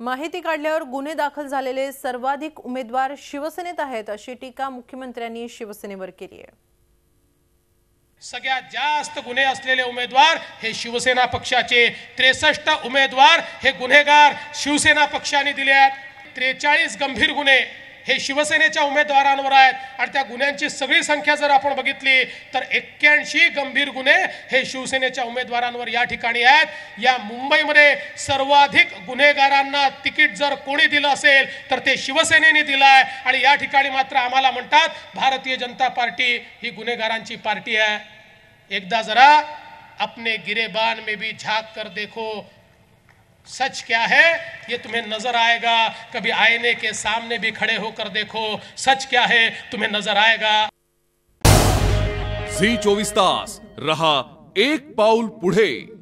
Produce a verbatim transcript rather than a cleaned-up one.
माहिती काढल्यावर गुन्हे दाखल झालेले सर्वाधिक उमेदवार शिवसेनेत आहेत अशी टीका मुख्यमंत्र्यांनी शिवसेनेवर केली आहे। सगळ्यात जास्त गुन्हे असलेले उमेदवार हे शिवसेना पक्षाचे त्रेसष्ट उमेदवार हे गुन्हेगार शिवसेना पक्षाने दिले आहेत। त्रेचाळीस गंभीर गुन्हे हे शिवसेनेच्या उमेदवारांवर आहेत आणि त्या गुन्ह्यांची सगळी संख्या जर आपण बघितली तर एक्क्याऐंशी गंभीर गुन्हे हे शिवसेनेच्या उमेदवारांवर या ठिकाणी आहेत। या मुंबईमध्ये सर्वाधिक गुन्हेगारांना तिकीट जर कोणी दिलं असेल तर ते शिवसेनेने दिलं आहे आणि या ठिकाणी मात्र आम्हाला म्हणतात भारतीय जनता पार्टी ही गुन्हेगारांची पार्टी आहे। एकदा जरा अपने गिरेबान में भी झांक कर देखो, सच क्या है ये तुम्हें नजर आएगा। कभी आईने के सामने भी खड़े होकर देखो, सच क्या है तुम्हें नजर आएगा। झी चोवीस तास रहा एक पाऊल पुढे।